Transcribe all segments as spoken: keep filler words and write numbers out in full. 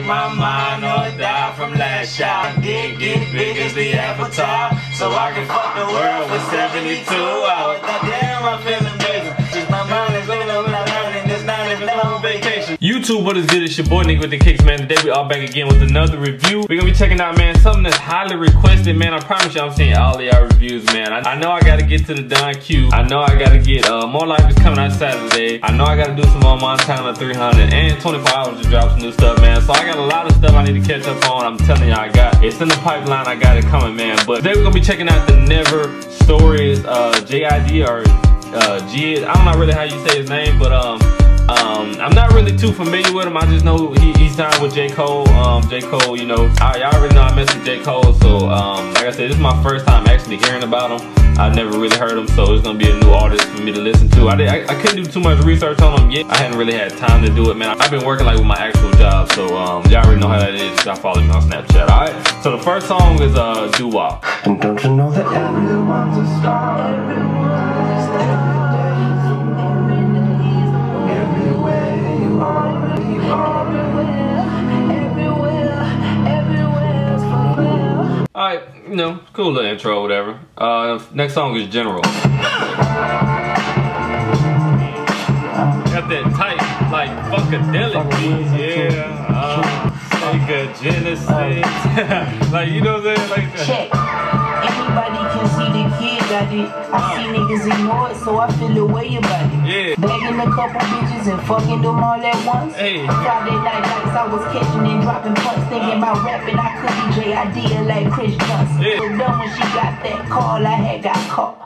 take my mind or die from last shot. Get, get big as the avatar, so I can fuck the world with seventy-two hours. Goddamn, I'm feeling busy. Just my mind is on the line, and it's not even on vacation. YouTube, what is good? It's your boy Nick with the Kicks, man. Today we all back again with another review. We're gonna be checking out, man, something that's highly requested, man. I promise you, I'm seeing all of y'all reviews, man. I, I know I gotta get to the Don Q. I know I gotta get uh, More Life is coming out Saturday. I know I gotta do some more Montana three hundred and twenty-four hours to drop some new stuff, man. So I got a lot of stuff I need to catch up on. I'm telling y'all, I got it's in the pipeline. I got it coming, man. But today we're gonna be checking out the Never Stories, uh, J I D or uh, J I D. I'm not really how you say his name, but um. Um, I'm not really too familiar with him. I just know he, he's signed with J. Cole. Um, J. Cole, you know, I, y'all already know I mess with J. Cole. So, um, like I said, this is my first time actually hearing about him. I've never really heard him, so it's gonna be a new artist for me to listen to. I, did, I, I couldn't do too much research on him yet. I hadn't really had time to do it, man. I've been working like with my actual job, so um, y'all already know how that is. Y'all follow me on Snapchat, all right? So the first song is uh, Doo Wop. And don't you know that everyone's a star? Everyone's every day. Everywhere you are, you are everywhere, everywhere, everywhere. All right, you know, cool little intro, whatever. Uh, next song is General. Got that tight, like funkadelic beat, yeah. Uh, Sega Genesis, like you know what I'm saying, like that. Check. Anybody can see the kid got it. I see niggas ignore it, so I feel a way about it. Yeah. Bagging a couple bitches and fucking them all at once. Hey. Friday night lights, I was catching and dropping punts, thinking about rapping. I could be J I D like Chris Johnson. Yeah. So done when she got that call, I had got caught.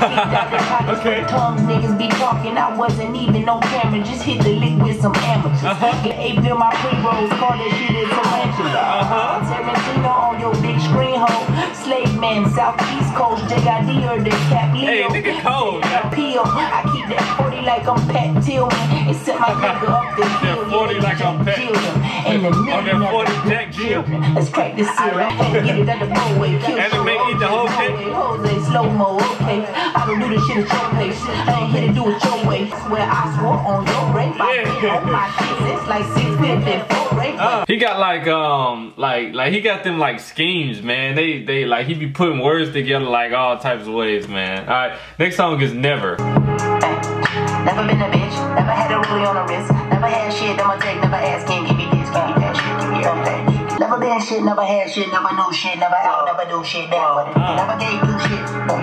Okay. Tongues niggas be talking, I wasn't even on camera, just hit the lick with some amateurs. Uh-huh. Get eight bill my pre-rolls, call that shit a tarantula. Uh-huh. Tarantino on your big screen hole. Slave man, Southeast Coast, J I D or the Cap Leo. Hey, nigga cold, man. Peel. I keep that forty like I'm Pat Tillman. And set my nigga up the hill. That forty like I'm Pat. And the On that forty Jack Jill. Let's crack this syrup. Get it at the doorway. Kill And to make eat the whole shit. Jose, slow mo, okay. I don't do this shit at your pace. I ain't here to do it your way. Swear I swore on your rape. I Yeah. on my kids. It's like six fifty four rape. Uh, he got like um like like he got them like schemes, man. They they like he be putting words together like all types of ways, man. All right, next song is Never. Never been a bitch, never had a rollie on the wrist, never had shit, I'ma take, never ask, can't give me this, can't give me that shit, give me everything. Never been shit, never had shit, never knew shit, never out, never do shit, that but never gave you shit.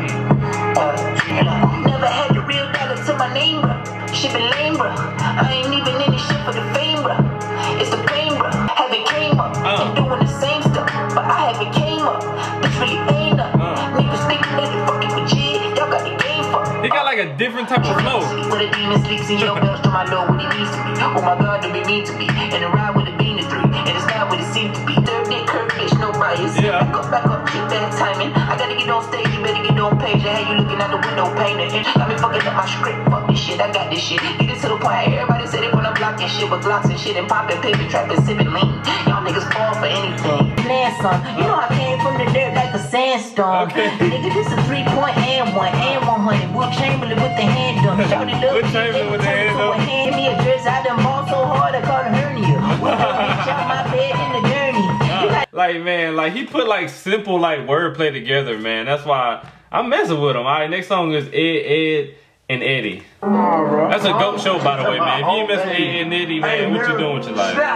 Uh, never had the real dollar to my name, bro. Shit been lame, bro. I ain't even in this shit for the fame, bro. It's the pain, bro. Haven't came up and doing the same stuff, but I haven't came up. This really ain't up. Niggas thinking that they fucking with G, y'all got the game for. He got like a different type of flow. With a demon sleeps in your bells to my Lord what he needs to be. Oh my God, to be mean to me. And a ride with a bean to three. And it's not what it seems to be. Third dick, curve, bitch, no bias. Yeah. Back up, back up, keep that timing. I gotta get on stage, you better get on page. I had you looking out the window, painter. And got me fucking up my script. Fuck this shit, I got this shit. Get it to the point. Everybody said they wanna block this shit with blocks and shit and popping, paper, trapping, sipping lean. Y'all niggas fall for anything. Man, son, you know I came from the dirt like a sandstorm. Okay. Nigga, this a three point and one and one hundred. Will Chamberlain with the hand up. Shawty look. Will Chamberlain with the hand up. Hand me a dress, I done ball so hard I caught a hernia. With a bitch on my bed in the journey. Uh, like man, like he put like simple like wordplay together, man. That's why I'm messing with him. All right, next song is Ed, Ed and Eddie. That's a GOAT show, by the way, man. If you ain't messing with Ed and Eddie, man, what you doing with your life?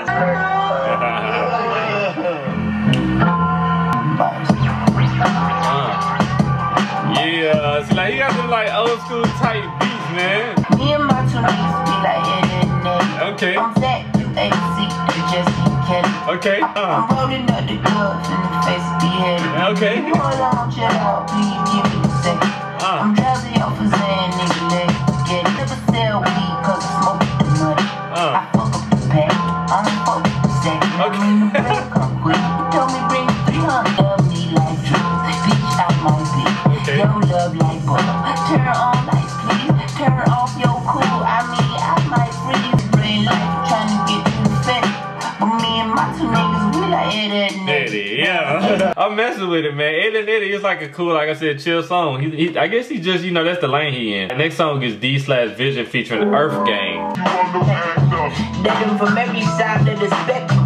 Yeah, see, like he got some like old school type beats, man. Me and my two niggas be like Ed and Eddie. Okay. I'm fat, you A C, they just ain't Kelly. Okay. Uh. I'm rolling up the gloves in the face of the head. Okay. Hold on, chill out, please give me a second. Uh. I'm drowsy off a Zan, nigga, let get it. Never sell weed cause I smoke the money. Uh. I fuck up the pack, I don't fuck with the sack. Okay. I mean the bread come quick. You told me bring three hundred. Love me like drugs, bitch, I might be. Okay. Yo, love like butter. Turn on lights, please. Turn off your cool. I mean, I might freeze. Brain life trying to get you fed. But me and my two niggas, we like Ed and Eddie, yeah. I'm messing with it, man. Ed and Eddie is like a cool, like I said, chill song. He, he, I guess he just, you know, that's the lane he in. The next song is D slash Vision featuring Earth Gang. Let them from every side of the spectrum.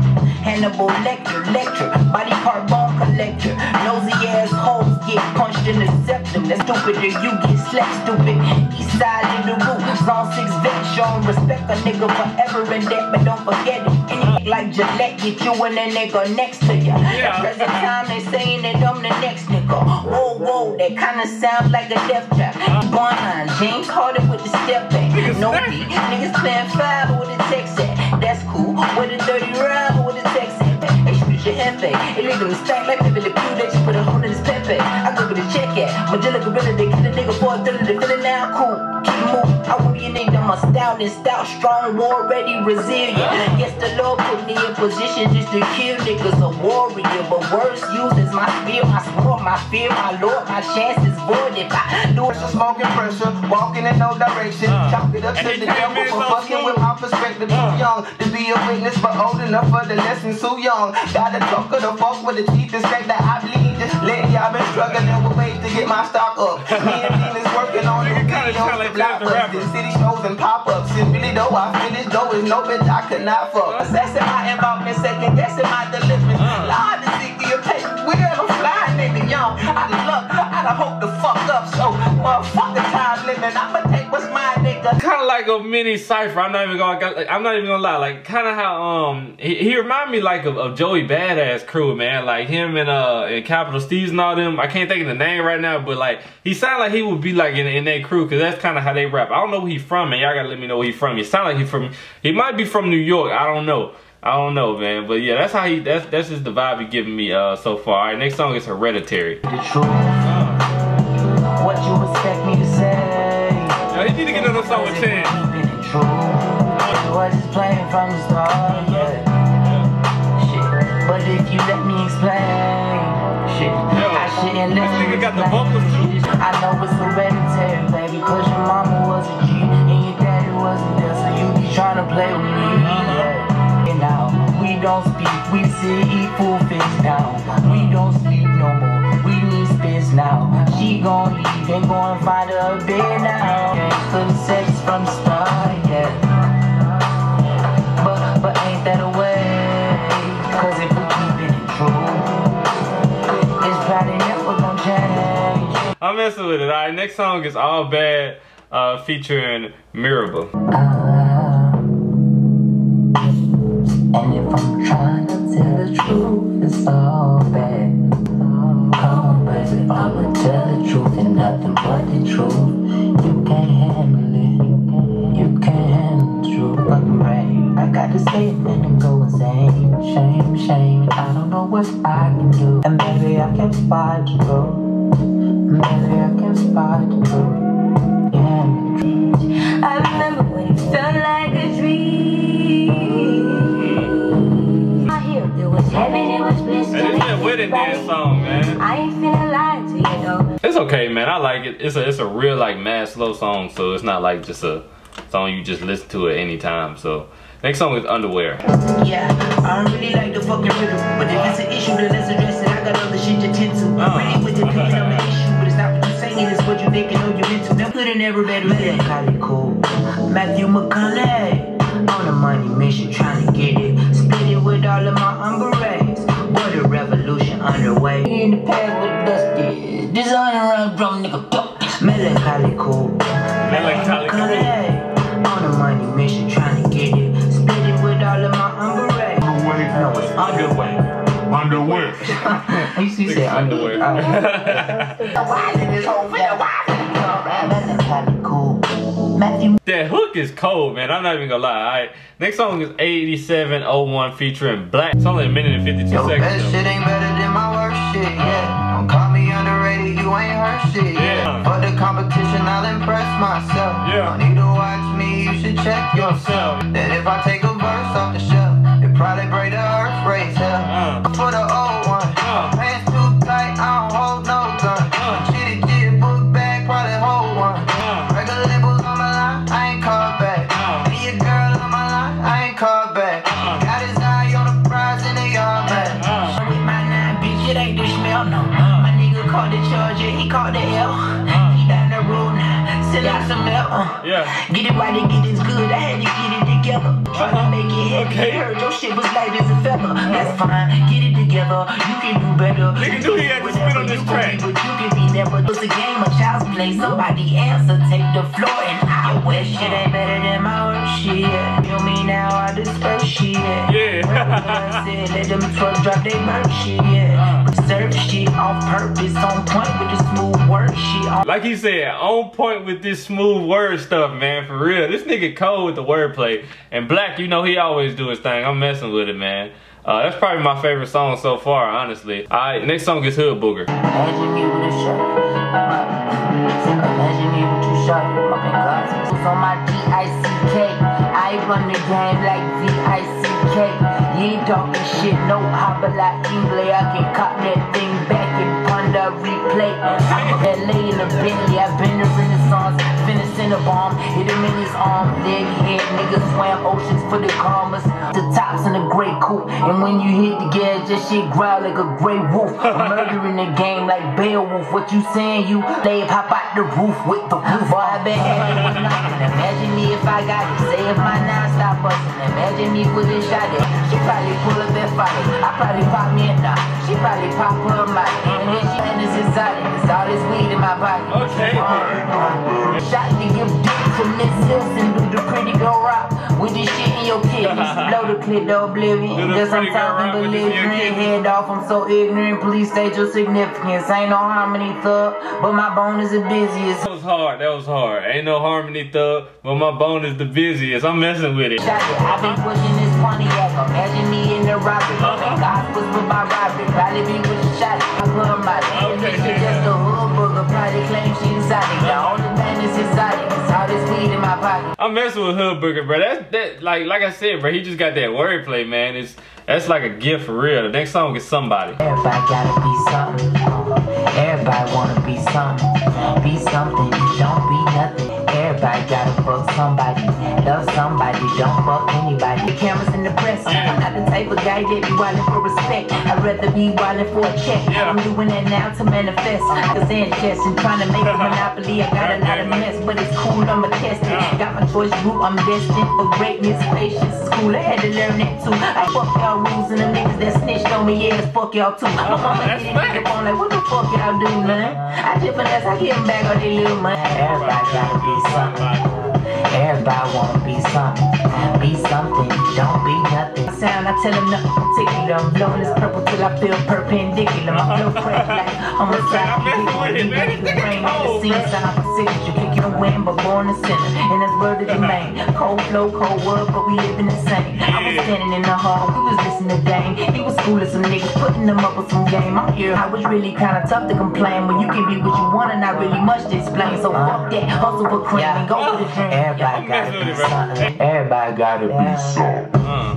Hannibal Lecter, lecture, body part bone collector. Nosy ass hoes get punched in the septum. That's stupider, you get slapped stupid. East side of the roof, zone six vet, showing respect a nigga forever in debt, but don't forget it. Any like Gillette, get you and a nigga next to ya. Yeah. At present time, they saying that I'm the next nigga. Whoa, whoa, that kinda sounds like a death trap. Going on, James Harden with the step back. No beat, niggas playing five with a text at. That's cool, with a dirty rhyme with a text at. Hey, shoot your head fake. It legally stack like Pepe Le Pew, they just put a hole in his pepe. I go with a check at. Magilla Gorilla, they kill a nigga for a third of the feeling now cool. Keep moving, I will be a nigga, I'm a stout and stout, strong, war ready, resilient. Yes, the Lord put me in position just to kill niggas, a warrior. But words used as my spear, my sword, my fear, my lord, my chance is void if I do it. Smoking pressure, walking in no direction. Uh, Chop it up to the devil for fucking with my perspective. Too Uh. young to be a witness, but old enough for the lesson. Too young. Got a truck of the folk with the teeth and stack that I bleed. Just letting y'all been struggling with ways to get my stock up. Me and Dean is working on the videos, the blockbusters, city shows and pop-ups. And really though I finish though is no bitch I could not fuck. Assessing my involvement, second guessing my deliverance. Lord, the city of take wheel, I'm flying nigga young. I love, I done hope to fuck up. So motherfucker time living, I'ma take what's mine, nigga. Kind of like a mini cipher. I'm not even gonna. I'm not even gonna lie. Like kind of how um he, he remind me like of, of Joey Badass crew, man. Like him and uh and Capital Steez and all them. I can't think of the name right now, but like he sound like he would be like in in that crew because that's kind of how they rap. I don't know where he from, man. Y'all gotta let me know where he from. He sound like he from. He might be from New York. I don't know. I don't know, man. But yeah, that's how he. That's that's just the vibe he giving me uh so far. All right, next song is Hereditary. The truth. What you expect me to say? Yo, he need to get another song with Chance. Was just playing from the start, yeah. Shit. But if you let me explain, shit, Yo, I shouldn't let this you nigga got the explain. vocals too. I know it's hereditary, baby, cause your mama was a G and your daddy wasn't there, so you be trying to play with me. Yeah. And now we don't speak, we sit, eat full fish down. We don't sleep no more, we need space now. She gon' leave and go and find her a bed now. For the sex from the start, yeah. But, but ain't that a way? Cause if we keep it true, it's probably never gonna change. I'm messing with it. All right, next song is All Bad, uh, featuring Mirable. Uh, and if I'm trying to tell the truth, it's all bad. Come on, baby, I'ma tell the truth and nothing but the truth. You can't handle it, you can't handle the truth. But right, I got to say it and then go insane. Shame, shame, I don't know what I can do. And baby, I can't fight the truth. Baby, I can't fight the truth. Yeah, I remember when it felt like a dream. I hear there was heaven, it was bliss. Hey, this is a wedding dance song, man. I ain't finna lie to you though. It's okay, man. I like it. It's a it's a real like mad slow song, so it's not like just a song you just listen to at any time. So next song is Underwear. yeah, I don't really like the fucking rhythm, but if it's an issue, then let's address it. I got other shit to tend to. Uh. Really with the opinion of an issue, but it's not what you saying, it's what you thinking or you into. Them good and never better than Kylie Cool. Matthew McConaughey on a money mission, trying to get it. Split it with all of my umbrellas. What a revolution underway. In the past with dusty design around drum nigga. Melancholy Cool. Melancholy Cool. On a money mission, trying to get it. Split it with all of my umbrellas. No, it's underway. Underwear. You see, say Underwear. Why is this whole video? Why is it melancholy cool? Matthew. That hook is cold, man. I'm not even gonna lie. All right, next song is eighty-seven oh one featuring Black. It's only a minute and fifty-two Your seconds. best Though. shit ain't better than my worst shit, yeah. Don't call me underrated, you ain't heard shit, yeah. Yeah. For the competition, I'll impress myself. Yeah. Don't need to watch me, you should check yourself. Yourself. That if I take a verse off the shelf, it probably break the earth rate, hell. Uh. For the old one, Uh. pants too tight, I don't hold no gun. Uh. Shitty kid, book bag, probably hold one. Uh. Regular labels on my line, I ain't called back. Uh. And your girl on my line, I ain't called back. Uh. Got his eye on the prize and they all back. Uh. With my nine, bitch, it ain't the smell, no. My nigga called the charger, he called the L. He down the road now, sell out some L. Uh. Yeah. Get it while they get this good, I had to get it together. Try to make it Yeah, Okay. heard your shit was light as a feather. That's fine, get it together. You can do better. Nigga knew he had to spit on this track. But you can be never. It's a game of child's play. Somebody answer, take the floor, and I wish shit ain't better than my own shit. You me now, I disperse shit. Yeah. Said, let them trucks drop they merch shit. Reserve shit on purpose, on point with the smooth word shit. On Like he said, on point with this smooth word stuff, man, for real. This nigga cold with the wordplay. And Black, you know he always do his thing. I'm messing with it, man. Uh, that's probably my favorite song so far, honestly. Alright, next song is Hood Booger. Imagine me with a shirt. Imagine me with two shots. Pumping glasses. On my D I C K. I run the game like V I C K. You ain't talking shit, no hopper like English. I can cop that thing back and ponder replay. I'm from L A in a Bentley. I've been to Renaissance. Finished in a bomb. Hit him in his arm. Leg head. Niggas swam oceans for the karmas. The tops in a gray coupe. And when you hit the gas, just shit growl like a gray wolf. Murdering the game like Beowulf. What you saying? You slave hop out the roof with the roof. Boy, I been having was knocking. Imagine me if I got it. Say if my nine stop busting. Imagine me with a shot it. She probably pull up that fight. I probably pop me a knot. She probably pop her mic. And then she and this exotic. It's all this weed in my pocket. Okay. Shot to give dick from Miss Hilson. Do the pretty girl rock. With this shit in your kidneys. Blow the clip to oblivion. Do the Guess I'm pretty girl rock talking with this in your belligerent. kidneys. Head off, I'm so ignorant. Please state your significance. Ain't no harmony thug, but my bone is the busiest. That was hard, that was hard. Ain't no harmony thug, but my bone is the busiest. I'm messing with it. Shot it. I've been pushing this Pontiac. Imagine me in the robbery. Uh-huh. Gospels with my robbery. Probably be with the shot. I put him out. Okay. She just a hood booger. Probably claim she exotic. The only thing that's exotic is all this weed in my pocket. I'm messing with Hood Booger, bro. That's that like like I said, bro. He just got that wordplay, man. It's that's like a gift for real. The next song is Somebody. Everybody gotta be something. Everybody wanna be something. Be something, don't be nothing. Everybody gotta fuck somebody. Love somebody, don't fuck anybody. The cameras in the press. I'm not the type of guy that be wildin' for respect. I'd rather be wildin' for a check. Yeah. I'm doing that now to manifest. Cause in chess and trying to make a monopoly. I got a lot of mess, but it's cool, I'ma test it. Got my choice group, I'm destined for greatness. Patience is cool, I had to learn that too. I fuck y'all rules and them niggas that snitched on me, yeah, fuck y'all too. My mama that's get it up on like, what the fuck y'all do, man? I just finesse, I get them back on their little money. Everybody gotta be something. Everybody wanna be something. Be something, don't be nothing. Sound, I tell them nothing particular. I'm blowing this purple till I feel perpendicular. My flow crack like I'm a side. I'm messing with it, man. This nigga cold, Scene bro. sound for signature. Kick your win, but born a sinner. And that's word of the main. Cold flow, cold word, but we living the same. I was standing in the hall, we was listening to Dane. He was schooling some niggas, putting them up with some game. I'm here, I was really kinda tough to complain. When you can be what you want and not really much to explain. So fuck that, hustle for cream and go for the dream. Everybody gotta be something. Everybody gotta be something. Uh.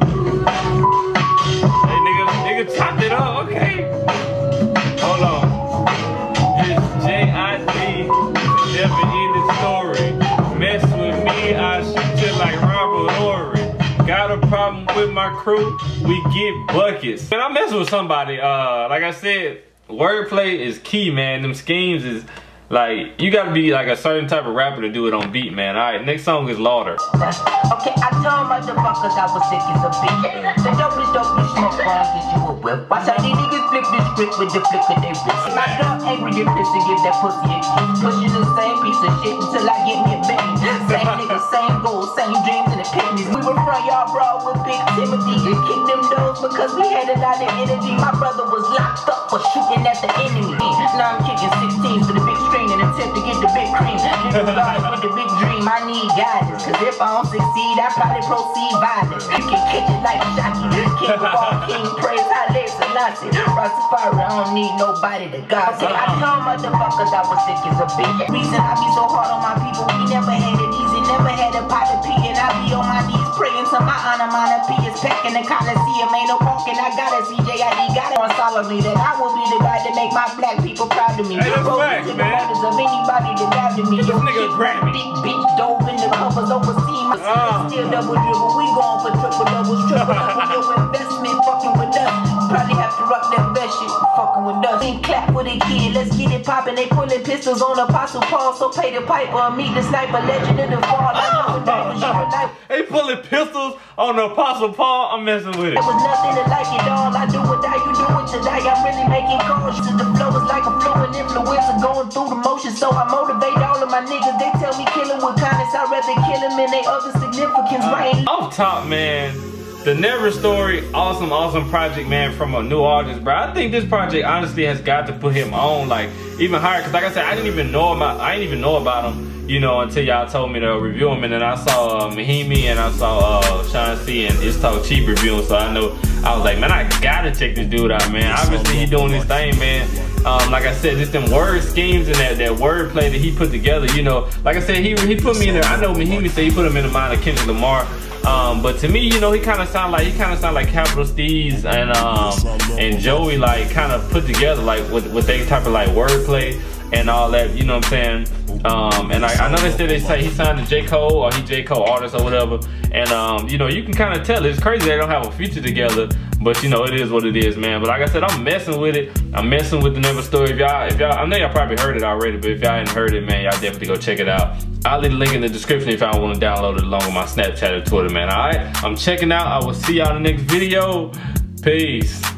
Hey, nigga, nigga chopped it up, okay. Hold on. It's J I D, never ending story. Mess with me, I shoot you like Robert Horry. Got a problem with my crew, we get buckets. Man, I'm messing with somebody. Uh, like I said, wordplay is key, man. Them schemes is like, you gotta be like a certain type of rapper to do it on beat, man. Alright, next song is Lauder. Okay, I told motherfuckers I was sick as a bitch. The dope is dope, you smoke wrong, get you a whip. Watch how these niggas flip the script with the flick of their wrist. My dog angry if this to give that pussy a kiss. Pushing the same piece of shit until I get me a bang. Same niggas, same goals, same dreams and epiphanies. We were front y'all bro with Big Timothy and kick them doors because we had a lot of energy. My brother was locked up for shooting at the enemy. Now I'm kicking sixteens for the big screen and attempt to get the big cream. Niggas started with the big dream, I need guidance. Cause if I don't succeed, I probably proceed violence. You can catch it like Shocky. King of all king, praise Haile Selassie. Rastafari, I don't need nobody to God. Okay, I told motherfuckers I was sick as a bitch. Reason I be so hard on my people, we never had it easy, never had a pot to pee. And I be on my knees praying to my onomatopoeia is packing the Coliseum. Ain't no walking, I gotta see J I D got it on solemnly that I will be the guy to make my black people proud of me. Hey, that's facts, man. Of anybody that doubted me. This nigga Grammy. Big bitch dove in the covers overseas. My Uh. still double dribble. We going for triple doubles, triple double. Your investment fucking with us. Probably have to rock that best shit, fucking with us. Ain't clap with a kid, let's get it poppin'. They pulling pistols on Apostle Paul, so pay the piper and meet the sniper, legend of the fall. I know a night was your night. They pulling pistols on the Apostle Paul. I'm messing with it. There was nothing to like it all. I do what die, you do what you die. I'm really making calls. The flow is like a fluid influencer going through the motions. So I motivate all of my niggas. They tell me kill him with kindness. I'd rather kill him in their other significance. Right? Off top, man. The Never Story, awesome, awesome project, man, from a new artist, bro. I think this project honestly has got to put him on, like, even higher. Cause like I said, I didn't even know about, I didn't even know about him, you know, until y'all told me to review him. And then I saw uh, Mahimi and I saw uh, Sean C and It's Talk Cheap review him. So I know, I was like, man, I gotta check this dude out, man. Obviously, he doing his thing, man. Um, like I said, just them word schemes and that, that wordplay that he put together, you know. Like I said, he he put me in there. I know Mahimi said he put him in the mind of Kendrick Lamar. Um, but to me, you know, he kind of sound like he kind of sound like Capital Steez and um, and Joey, like kind of put together, like with with their type of like wordplay and all that. You know what I'm saying? Um, and I, I know they said they say he signed to J. Cole or he J. Cole artist or whatever. And um, you know, you can kind of tell it's crazy they don't have a feature together. But you know, it is what it is, man. But like I said, I'm messing with it. I'm messing with the Never Story. If y'all, if y'all, I know y'all probably heard it already, but if y'all hadn't heard it, man, y'all definitely go check it out. I'll leave the link in the description if y'all want to download it along with my Snapchat or Twitter, man. All right, I'm checking out. I will see y'all in the next video. Peace.